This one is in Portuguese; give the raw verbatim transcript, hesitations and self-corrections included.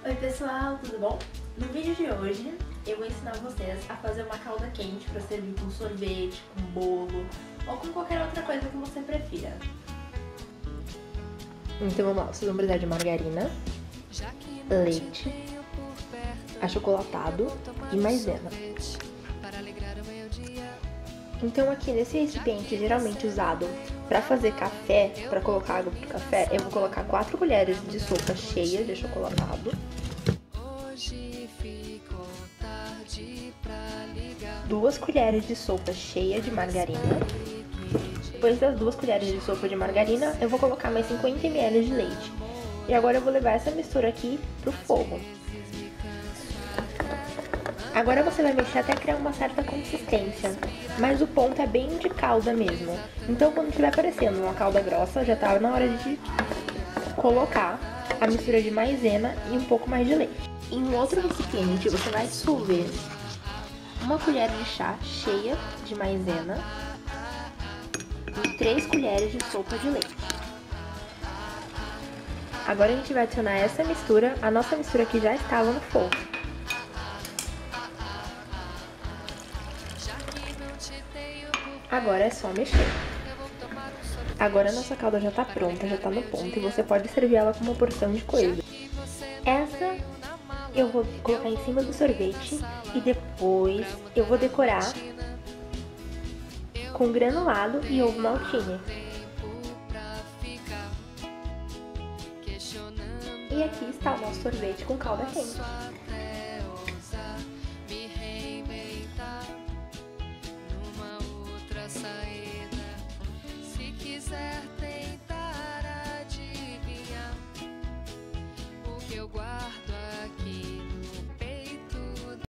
Oi pessoal, tudo bom? No vídeo de hoje eu vou ensinar vocês a fazer uma calda quente para servir com sorvete, com bolo ou com qualquer outra coisa que você prefira. Então vamos lá, vocês vão precisar de margarina, leite, achocolatado e maisena. Então aqui nesse recipiente geralmente usado para fazer café, para colocar água pro café, eu vou colocar quatro colheres de sopa cheias de achocolatado, duas colheres de sopa cheia de margarina. Depois das duas colheres de sopa de margarina, eu vou colocar mais cinquenta mililitros de leite. E agora eu vou levar essa mistura aqui pro fogo. Agora você vai mexer até criar uma certa consistência, mas o ponto é bem de calda mesmo. Então quando estiver aparecendo uma calda grossa, já tá na hora de colocar a mistura de maisena e um pouco mais de leite. Em um outro recipiente você vai dissolver uma colher de chá cheia de maisena e três colheres de sopa de leite. Agora a gente vai adicionar essa mistura, a nossa mistura que já estava no fogo. Agora é só mexer. Agora a nossa calda já tá pronta, já tá no ponto, e você pode servir ela com uma porção de coelho. Essa eu vou colocar em cima do sorvete e depois eu vou decorar com granulado e ovo maltine. E aqui está o nosso sorvete com calda quente. Se quiser tentar adivinhar o que eu guardo